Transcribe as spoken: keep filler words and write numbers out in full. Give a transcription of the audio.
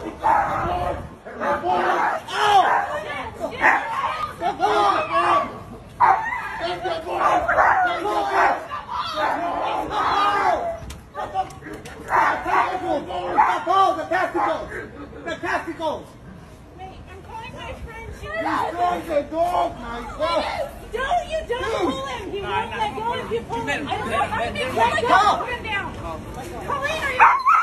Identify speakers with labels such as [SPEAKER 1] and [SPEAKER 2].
[SPEAKER 1] The testicles! The testicles!
[SPEAKER 2] Wait, I'm calling my friend. She
[SPEAKER 1] He's going to dog, my God!
[SPEAKER 2] Don't you don't pull him! He won't let go if you pull him. I don't know how to let
[SPEAKER 1] Let
[SPEAKER 2] go!
[SPEAKER 1] go!
[SPEAKER 2] Put him down. Colleen, are you...